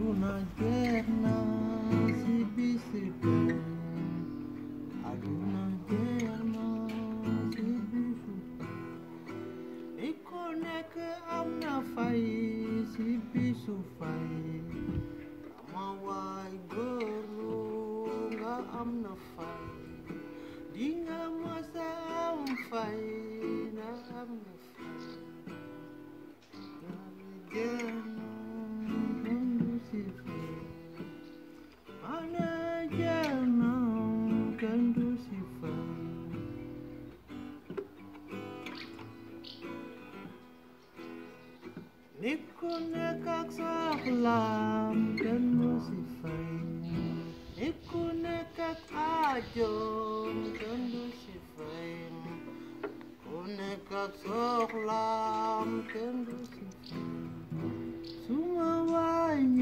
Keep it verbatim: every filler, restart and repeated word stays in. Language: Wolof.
aduna jeex na si bis tey aduna jeex na si bisu tey ku nekk am na fay si bisu fay ama waay góorlu nga am na fay di nga masa am fay na am na fay jeex na kenn du si fay ana jeex na kenn du si fay nit ku nekk ak soxlaam kenn du si fay nit ku nekk ak aajoom kenn du si fay ku nekk ak soxlaam kenn du si fay suma waay